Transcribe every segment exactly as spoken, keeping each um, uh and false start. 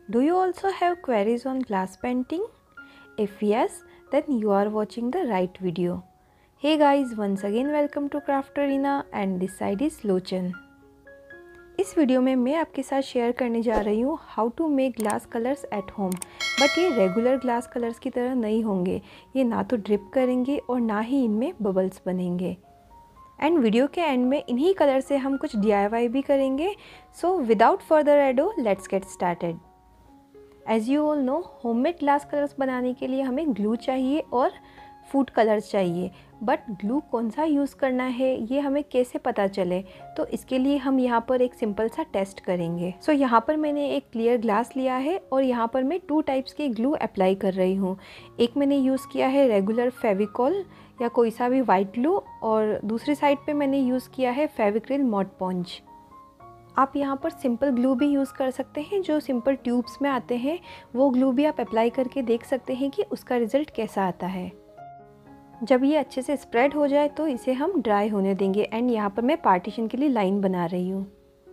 Do you also have queries on glass painting? If yes, then you are watching the right video. Hey guys, once again welcome to Craft Arena and this side is Lochan. इस video में मैं आपके साथ share करने जा रही हूँ how to make glass colours at home. But ये रेगुलर ग्लास कलर्स की तरह नहीं होंगे, ये ना तो ड्रिप करेंगे और ना ही इनमें बबल्स बनेंगे। एंड वीडियो के एंड में इन्हीं कलर से हम कुछ डी आई वाई भी करेंगे। So without further ado let's get started. As you all know, homemade glass colours बनाने के लिए हमें ग्लू चाहिए और फूड कलर्स चाहिए। बट ग्लू कौन सा यूज़ करना है ये हमें कैसे पता चले, तो इसके लिए हम यहाँ पर एक सिंपल सा टेस्ट करेंगे। सो so, यहाँ पर मैंने एक क्लियर ग्लास लिया है और यहाँ पर मैं टू टाइप्स के ग्लू अप्लाई कर रही हूँ। एक मैंने यूज़ किया है रेगुलर फेविकॉल या कोई सा भी वाइट ग्लू, और दूसरी साइड पे मैंने यूज़ किया है फेविक्रिल मॉड पॉन्च। आप यहाँ पर सिंपल ग्लू भी यूज़ कर सकते हैं, जो सिंपल ट्यूब्स में आते हैं वो ग्लू भी आप अप्लाई करके देख सकते हैं कि उसका रिज़ल्ट कैसा आता है। जब ये अच्छे से स्प्रेड हो जाए तो इसे हम ड्राई होने देंगे। एंड यहाँ पर मैं पार्टीशन के लिए लाइन बना रही हूँ।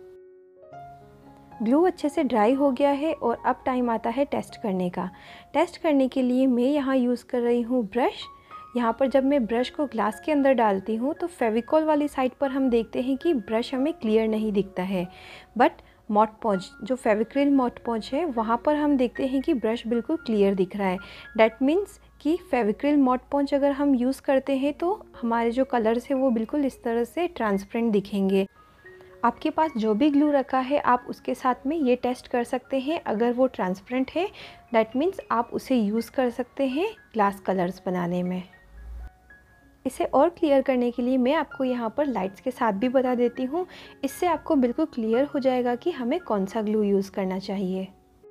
ग्लू अच्छे से ड्राई हो गया है और अब टाइम आता है टेस्ट करने का। टेस्ट करने के लिए मैं यहाँ यूज़ कर रही हूँ ब्रश। यहाँ पर जब मैं ब्रश को ग्लास के अंदर डालती हूँ तो फेविकॉल वाली साइड पर हम देखते हैं कि ब्रश हमें क्लियर नहीं दिखता है, बट मॉड पॉन्च जो फेविक्रिल मॉड पॉन्च है वहाँ पर हम देखते हैं कि ब्रश बिल्कुल क्लियर दिख रहा है। डैट मीन्स कि फेविक्रिल मॉड पॉन्च अगर हम यूज़ करते हैं तो हमारे जो कलर्स है वो बिल्कुल इस तरह से ट्रांसपेरेंट दिखेंगे। आपके पास जो भी ग्लू रखा है आप उसके साथ में ये टेस्ट कर सकते हैं। अगर वो ट्रांसपेरेंट है डैट मीन्स आप उसे यूज़ कर सकते हैं ग्लास कलर्स बनाने में। इसे और क्लियर करने के लिए मैं आपको यहाँ पर लाइट्स के साथ भी बता देती हूँ। इससे आपको बिल्कुल क्लियर हो जाएगा कि हमें कौन सा ग्लू यूज़ करना चाहिए।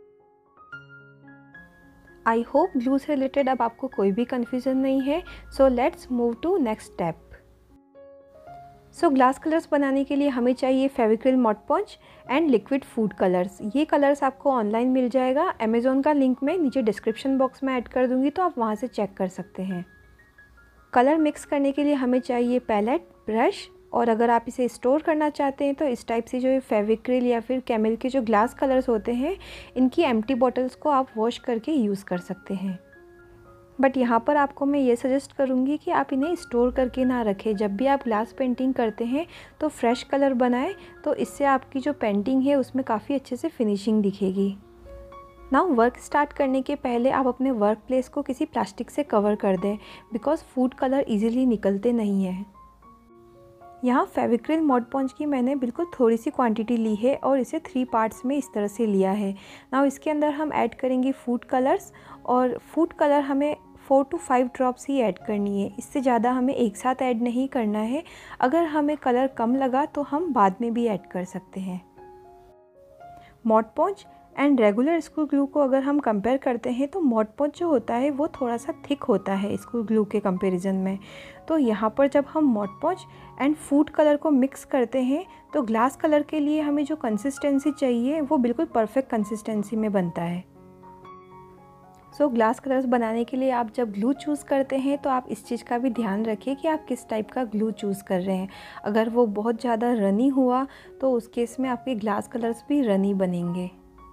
आई होप ग्लू से रिलेटेड अब आपको कोई भी कन्फ्यूज़न नहीं है। So let's move to next step. So glass colours बनाने के लिए हमें चाहिए Fevicryl Mod Podge and liquid food colours. ये कलर्स आपको ऑनलाइन मिल जाएगा। अमेज़ॉन का लिंक मैं नीचे डिस्क्रिप्शन बॉक्स में ऐड कर दूँगी, तो आप वहाँ से चेक कर सकते हैं। कलर मिक्स करने के लिए हमें चाहिए पैलेट, ब्रश, और अगर आप इसे स्टोर करना चाहते हैं तो इस टाइप से जो फेविक्रिल या फिर कैमल के जो ग्लास कलर्स होते हैं इनकी एम्प्टी बॉटल्स को आप वॉश करके यूज़ कर सकते हैं। बट यहाँ पर आपको मैं ये सजेस्ट करूँगी कि आप इन्हें स्टोर करके ना रखें। जब भी आप ग्लास पेंटिंग करते हैं तो फ्रेश कलर बनाएं, तो इससे आपकी जो पेंटिंग है उसमें काफ़ी अच्छे से फिनिशिंग दिखेगी। नाउ वर्क स्टार्ट करने के पहले आप अपने वर्क प्लेस को किसी प्लास्टिक से कवर कर दें, बिकॉज फूड कलर इजीली निकलते नहीं हैं। यहाँ फेविक्रिल मॉड पॉन्च की मैंने बिल्कुल थोड़ी सी क्वांटिटी ली है और इसे थ्री पार्ट्स में इस तरह से लिया है। नाउ इसके अंदर हम ऐड करेंगे फूड कलर्स, और फूड कलर हमें फोर टू फाइव ड्रॉप्स ही ऐड करनी है। इससे ज़्यादा हमें एक साथ ऐड नहीं करना है। अगर हमें कलर कम लगा तो हम बाद में भी ऐड कर सकते हैं। Mod Podge and regular screw glue को अगर हम कंपेयर करते हैं तो मॉड पॉन्च जो होता है वो थोड़ा सा थिक होता है स्क्रू ग्लू के कंपैरिजन में। तो यहाँ पर जब हम Mod Podge and food colour को मिक्स करते हैं तो ग्लास कलर के लिए हमें जो कंसिस्टेंसी चाहिए वो बिल्कुल परफेक्ट कंसिस्टेंसी में बनता है। सो so, ग्लास कलर्स बनाने के लिए आप जब ग्लू चूज़ करते हैं तो आप इस चीज़ का भी ध्यान रखिए कि आप किस टाइप का ग्लू चूज़ कर रहे हैं। अगर वो बहुत ज़्यादा रनी हुआ तो उस केस में आपके ग्लास कलर्स भी रनी बनेंगे।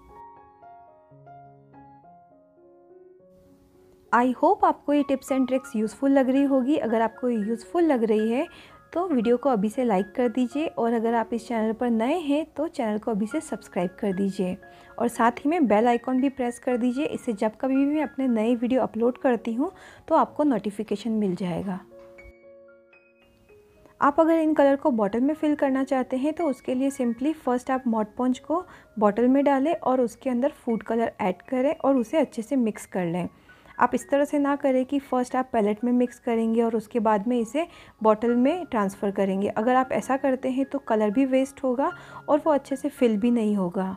आई होप आपको ये टिप्स एंड ट्रिक्स यूज़फुल लग रही होगी। अगर आपको यूज़फुल लग रही है तो वीडियो को अभी से लाइक कर दीजिए, और अगर आप इस चैनल पर नए हैं तो चैनल को अभी से सब्सक्राइब कर दीजिए, और साथ ही में बेल आइकॉन भी प्रेस कर दीजिए। इससे जब कभी भी मैं अपने नए वीडियो अपलोड करती हूँ तो आपको नोटिफिकेशन मिल जाएगा। आप अगर इन कलर को बॉटल में फिल करना चाहते हैं तो उसके लिए सिंपली फर्स्ट आप मॉड पॉन्च को बॉटल में डालें और उसके अंदर फूड कलर ऐड करें और उसे अच्छे से मिक्स कर लें। आप इस तरह से ना करें कि फ़र्स्ट आप पैलेट में मिक्स करेंगे और उसके बाद में इसे बॉटल में ट्रांसफ़र करेंगे। अगर आप ऐसा करते हैं तो कलर भी वेस्ट होगा और वो अच्छे से फिल भी नहीं होगा।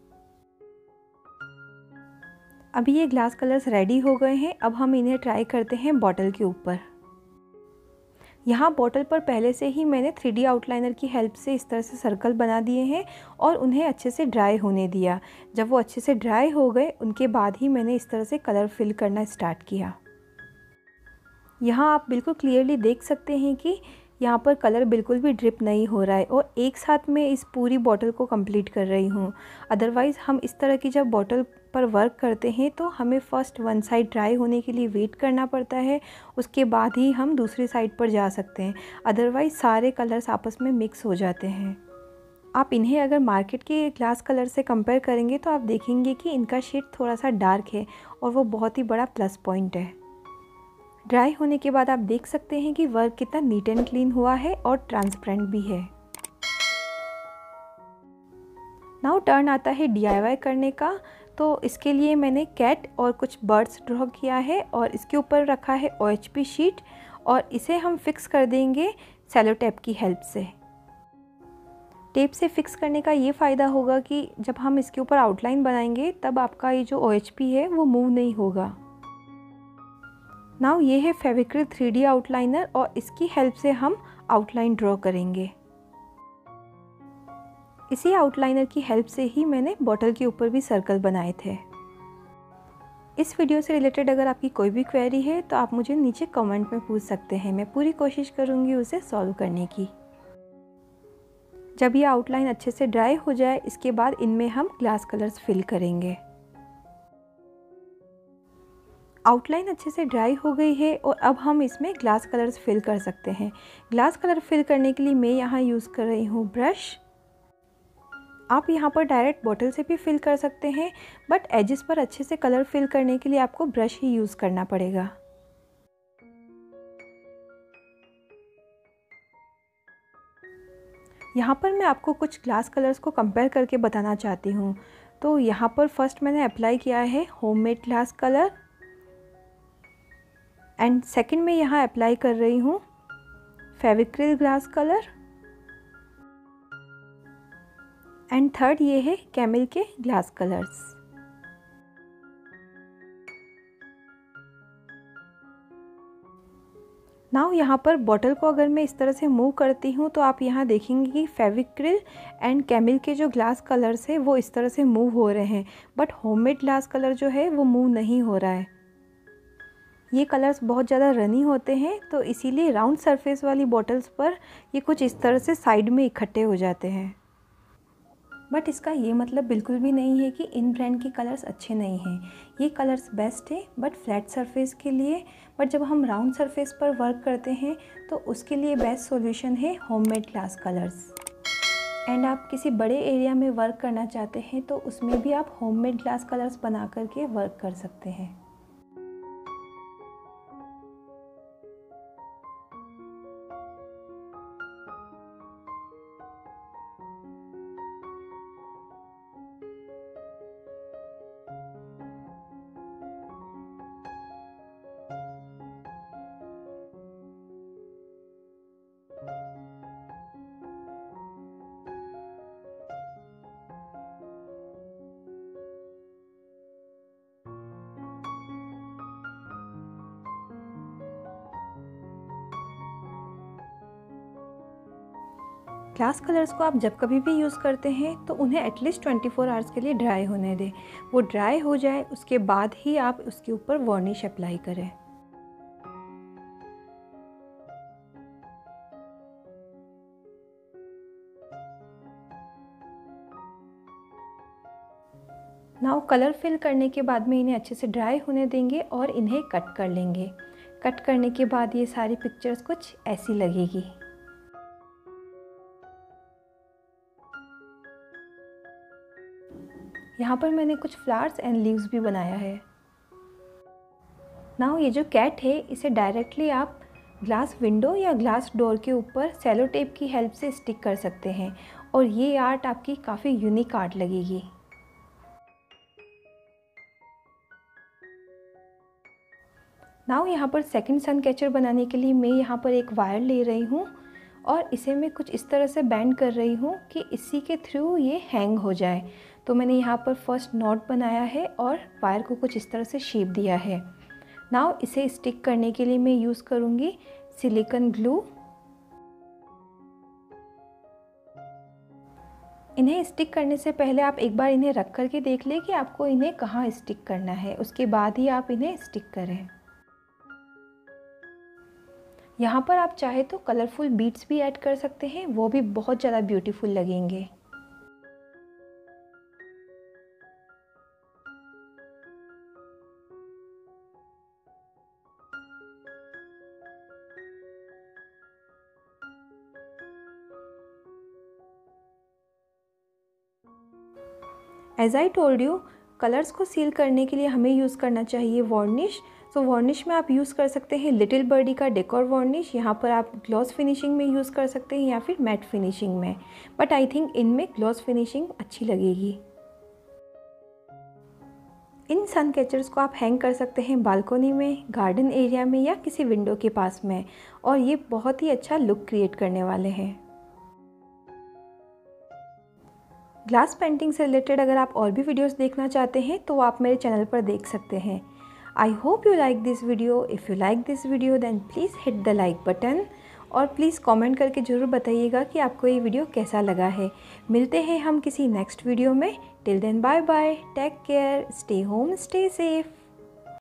अभी ये ग्लास कलर्स रेडी हो गए हैं। अब हम इन्हें ट्राई करते हैं बॉटल के ऊपर। यहाँ बॉटल पर पहले से ही मैंने थ्री डी आउटलाइनर की हेल्प से इस तरह से सर्कल बना दिए हैं और उन्हें अच्छे से ड्राई होने दिया। जब वो अच्छे से ड्राई हो गए उनके बाद ही मैंने इस तरह से कलर फिल करना स्टार्ट किया। यहाँ आप बिल्कुल क्लियरली देख सकते हैं कि यहाँ पर कलर बिल्कुल भी ड्रिप नहीं हो रहा है और एक साथ मैं इस पूरी बॉटल को कंप्लीट कर रही हूँ। अदरवाइज़ हम इस तरह की जब बॉटल पर वर्क करते हैं तो हमें फ़र्स्ट वन साइड ड्राई होने के लिए वेट करना पड़ता है, उसके बाद ही हम दूसरी साइड पर जा सकते हैं, अदरवाइज़ सारे कलर्स आपस में मिक्स हो जाते हैं। आप इन्हें अगर मार्केट के ग्लास कलर से कंपेयर करेंगे तो आप देखेंगे कि इनका शेड थोड़ा सा डार्क है और वो बहुत ही बड़ा प्लस पॉइंट है। ड्राई होने के बाद आप देख सकते हैं कि वर्क कितना नीट एंड क्लीन हुआ है और ट्रांसपेरेंट भी है। नाउ टर्न आता है डी आई वाई करने का। तो इसके लिए मैंने कैट और कुछ बर्ड्स ड्रॉ किया है और इसके ऊपर रखा है ओ एच पी शीट और इसे हम फिक्स कर देंगे सेलो टेप की हेल्प से। टेप से फिक्स करने का ये फ़ायदा होगा कि जब हम इसके ऊपर आउटलाइन बनाएंगे तब आपका ये जो ओ एच पी है वो मूव नहीं होगा। नाउ ये है फेविक्रिल थ्री डी आउटलाइनर और इसकी हेल्प से हम आउटलाइन ड्रॉ करेंगे। इसी आउटलाइनर की हेल्प से ही मैंने बॉटल के ऊपर भी सर्कल बनाए थे। इस वीडियो से रिलेटेड अगर आपकी कोई भी क्वेरी है तो आप मुझे नीचे कमेंट में पूछ सकते हैं, मैं पूरी कोशिश करूँगी उसे सॉल्व करने की। जब ये आउटलाइन अच्छे से ड्राई हो जाए इसके बाद इनमें हम ग्लास कलर्स फिल करेंगे। आउटलाइन अच्छे से ड्राई हो गई है और अब हम इसमें ग्लास कलर्स फिल कर सकते हैं। ग्लास कलर फिल करने के लिए मैं यहाँ यूज़ कर रही हूँ ब्रश। आप यहाँ पर डायरेक्ट बॉटल से भी फिल कर सकते हैं, बट एजेस पर अच्छे से कलर फिल करने के लिए आपको ब्रश ही यूज़ करना पड़ेगा। यहाँ पर मैं आपको कुछ ग्लास कलर्स को कंपेयर करके बताना चाहती हूँ। तो यहाँ पर फर्स्ट मैंने अप्लाई किया है homemade glass colour and second में यहाँ अप्लाई कर रही हूँ Fevicryl glass colour and third ये है कैमल के ग्लास कलर्स। नाउ यहाँ पर बॉटल को अगर मैं इस तरह से मूव करती हूँ तो आप यहाँ देखेंगे कि फेविक्रिल एंड कैमल के जो ग्लास कलर्स है वो इस तरह से मूव हो रहे हैं, बट होममेड ग्लास कलर जो है वो मूव नहीं हो रहा है। ये कलर्स बहुत ज़्यादा रनी होते हैं तो इसीलिए राउंड सरफेस वाली बॉटल्स पर ये कुछ इस तरह से साइड में इकट्ठे हो जाते हैं। बट इसका ये मतलब बिल्कुल भी नहीं है कि इन ब्रांड के कलर्स अच्छे नहीं हैं। ये कलर्स बेस्ट है बट फ्लैट सरफेस के लिए, बट जब हम राउंड सरफेस पर वर्क करते हैं तो उसके लिए बेस्ट सॉल्यूशन है होममेड ग्लास कलर्स। एंड आप किसी बड़े एरिया में वर्क करना चाहते हैं तो उसमें भी आप होममेड ग्लास कलर्स बना करके वर्क कर सकते हैं। ग्लास कलर्स को आप जब कभी भी यूज़ करते हैं तो उन्हें एटलीस्ट ट्वेंटी फोर आवर्स के लिए ड्राई होने दें। वो ड्राई हो जाए उसके बाद ही आप उसके ऊपर वार्निश अप्लाई करें। नाउ कलर फिल करने के बाद में इन्हें अच्छे से ड्राई होने देंगे और इन्हें कट कर लेंगे। कट करने के बाद ये सारी पिक्चर्स कुछ ऐसी लगेगी। यहाँ पर मैंने कुछ फ्लावर्स एंड लीव्स भी बनाया है। नाउ ये जो कैट है इसे डायरेक्टली आप ग्लास विंडो या ग्लास डोर के ऊपर सेलो टेप की हेल्प से स्टिक कर सकते हैं और ये आर्ट आपकी काफ़ी यूनिक आर्ट लगेगी। नाउ यहाँ पर सेकंड सन कैचर बनाने के लिए मैं यहाँ पर एक वायर ले रही हूँ और इसे मैं कुछ इस तरह से बेंड कर रही हूँ कि इसी के थ्रू ये हैंग हो जाए। तो मैंने यहाँ पर फर्स्ट नॉट बनाया है और वायर को कुछ इस तरह से शेप दिया है। नाउ इसे स्टिक करने के लिए मैं यूज़ करूँगी सिलिकॉन ग्लू। इन्हें स्टिक करने से पहले आप एक बार इन्हें रख करके देख लें कि आपको इन्हें कहाँ स्टिक करना है, उसके बाद ही आप इन्हें स्टिक करें। यहाँ पर आप चाहे तो कलरफुल बीड्स भी ऐड कर सकते हैं, वो भी बहुत ज़्यादा ब्यूटीफुल लगेंगे। As I told you, colours को सील करने के लिए हमें यूज़ करना चाहिए वार्निश। सो वार्निश में आप यूज़ कर सकते हैं लिटिल बर्डी का डेकोर वार्निश। यहाँ पर आप ग्लॉस फिनिशिंग में यूज़ कर सकते हैं या फिर मैट फिनिशिंग में, बट आई थिंक इनमें ग्लॉस फिनिशिंग अच्छी लगेगी। इन सन कैचर्स को आप हैंग कर सकते हैं बालकोनी में, गार्डन एरिया में या किसी विंडो के पास में, और ये बहुत ही अच्छा लुक क्रिएट करने वाले हैं। ग्लास पेंटिंग से रिलेटेड अगर आप और भी वीडियोस देखना चाहते हैं तो आप मेरे चैनल पर देख सकते हैं। I hope you like this video. If you like this video then please hit the like button, और प्लीज़ कमेंट करके ज़रूर बताइएगा कि आपको ये वीडियो कैसा लगा है। मिलते हैं हम किसी नेक्स्ट वीडियो में। Till then bye bye, take care, stay home, stay safe.